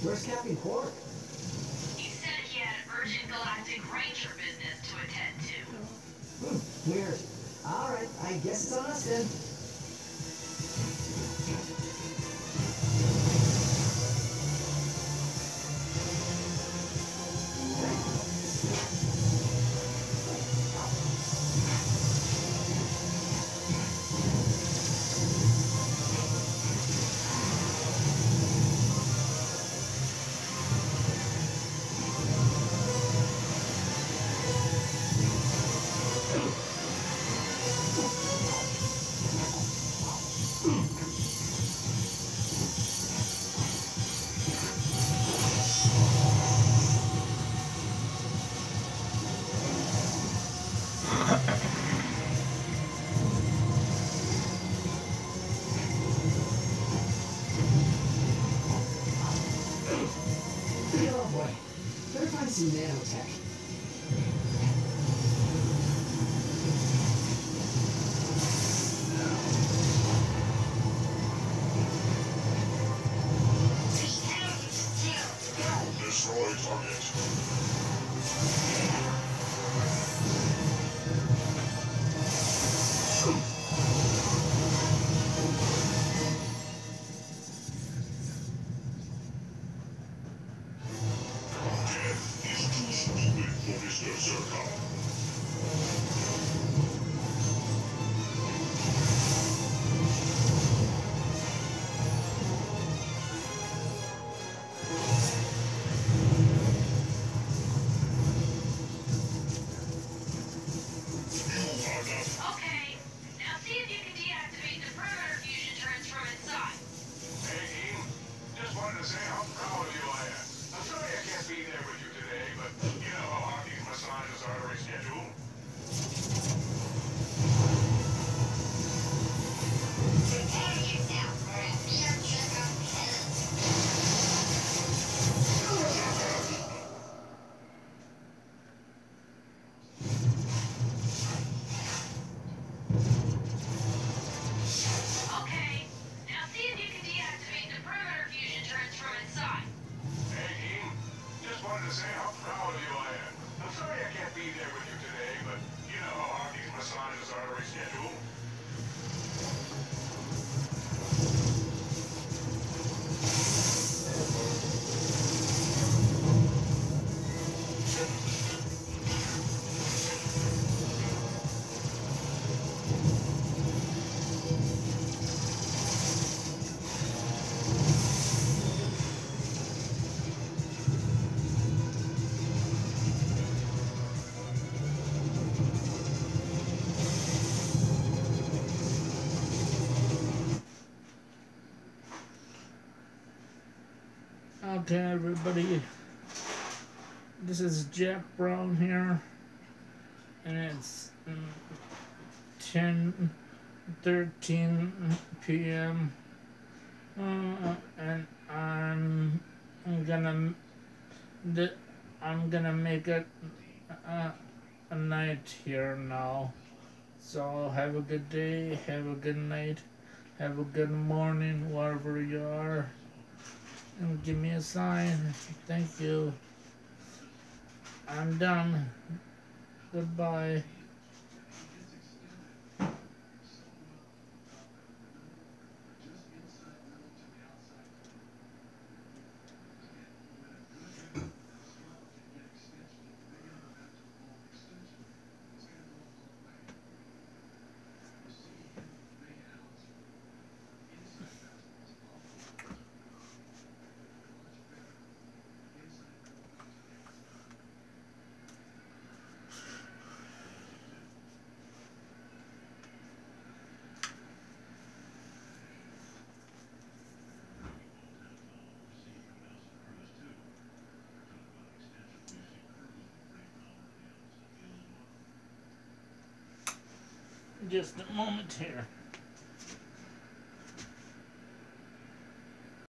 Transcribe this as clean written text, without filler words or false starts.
Where's Captain Quark? He said he had urgent galactic ranger business to attend to. Weird. Alright, I guess it's on us then. Oh boy. Better find some nanotech. Destroy target. Death is too stupid for Mr. Zurkon. Okay, now see if you can deactivate the perimeter fusion turrets from inside. Hey, team. Just wanted to say how proud of you I am. I'm sorry I can't be there with you today, but you know how hard these massages are to reschedule. Prepare yourself for a future of pain. Okay, now see if you can deactivate the perimeter fusion turrets from inside. Hey, team. Just wanted to say how proud of you I am. I'm sorry I can't be there with you today, but you know how hard these massages are to reschedule. Okay, everybody. This is Jack Brown here, and it's 10:13 p.m. And I'm gonna make it a night here now. So have a good day, have a good night, have a good morning wherever you are. And give me a sign. Thank you. I'm done. Goodbye. Just a moment here.